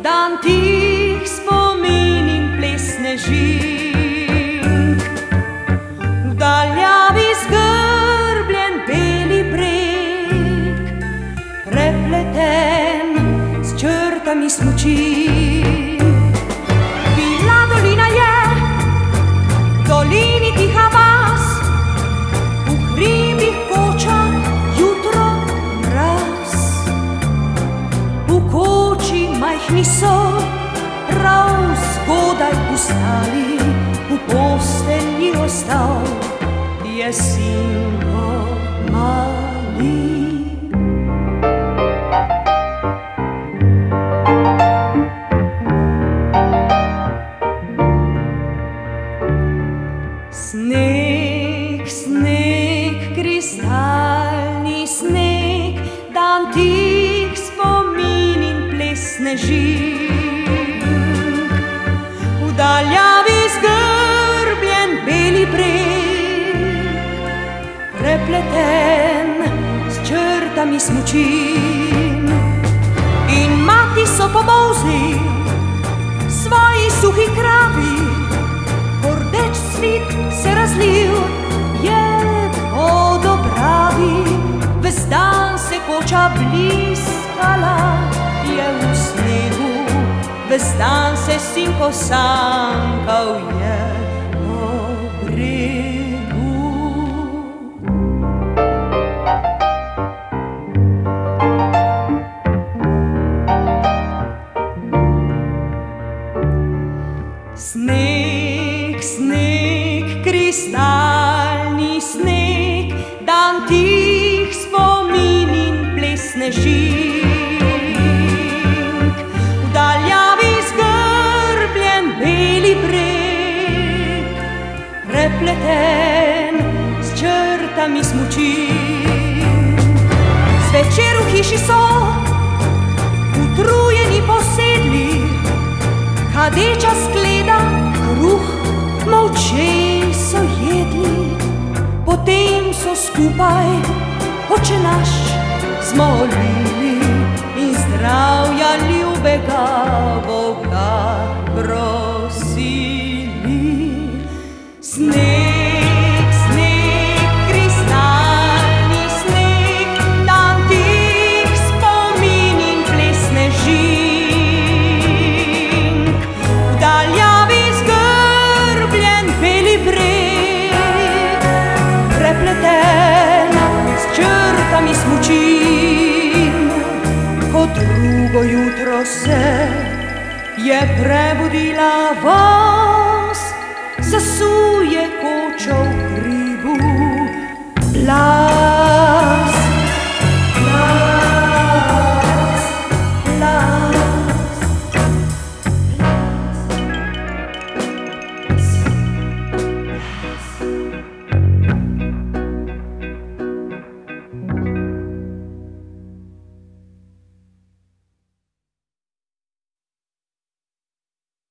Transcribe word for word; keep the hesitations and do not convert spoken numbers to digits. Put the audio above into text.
dan tih spomin in plesne žink. V daljavi zgrbljen beli breg, prepleten s črtami smučin. Bila dolina je, v dolini tiha vas, v hribih koča jutro mraz. V koči majhni so prav zgodaj vstali, v postelji ostal je sinko mali. Sneg, sneg, kristalni sneg, dan tih spomin in plesne žink. V daljavi zgrbljen beli breg, prepleten s črtami smučin. In mati so po bolzi svoji suhi kravi, rdeč svit se razlil, je vodobravi. Ves dan se koča bliskala, je v snegu, ves dan se sinko sankal je po bregu. Sneg, sneg, kristalni sneg, dan tih spomin in plesne žink. V daljavi zgrbljen beli breg, prepleten s črtami smučin. Zvečer v hiši so utrujeni posedli, kadeča skleda kruh, molče so jedli. Potem so skupaj Oče naš zmolili in zdravja ljubega Boga prosili. Sneg, sneg, kristalni sneg, dan tih spomin in plesne žink. V daljavi zgrbljen beli breg, prepleten s črtami smučin. Ko drugo jutro se je prebudila vas, zasuje kočo v hribu.